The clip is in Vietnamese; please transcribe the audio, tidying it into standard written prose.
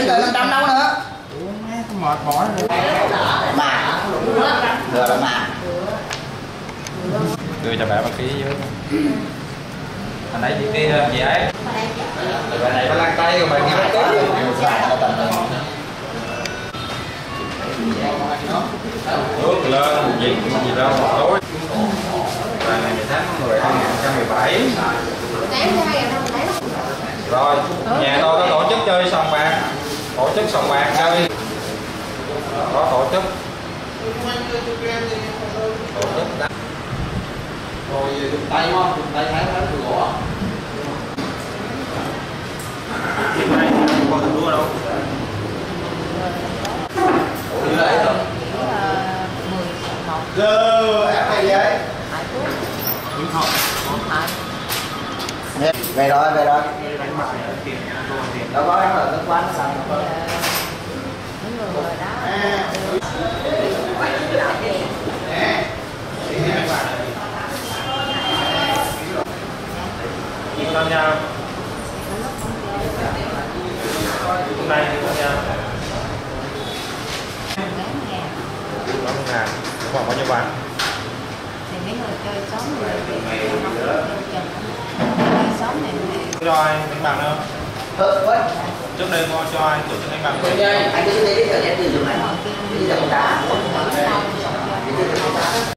lời 500 đâu nữa. Mệt mỏi rồi. Mà vừa là mà Đưa cho bạn một ký dưới. Anh ấy chị kia gì ấy. Bạn này có lăn tay rồi bạn nghe ký. Bước lên gì đâu một tối. Và ngày 18 tháng 10 2017. Rồi, nhà tôi có tổ chức chơi sòng bạc. Tổ chức sòng bạc chơi. Có tổ chức đánh. Rồi dùng tay đúng không? Dùng tay thái thái từ gỗ. Có thằng đua đâu? Ủa như đấy rồi. 11. Giờ ép này vậy? Đúng không? Về rồi, về rồi. Đâu có em ở nước quán sao? Làm nhau. Đây làm nhau. 50.000. Khoảng bao nhiêu bạn? Thì mấy người chơi xóm người xóm này Cho ai đánh bạc đâu? Trước đây có cho ai tổ chức đánh bạc? Anh cứ đi thời gian từ dùng này. Đi dùng đá.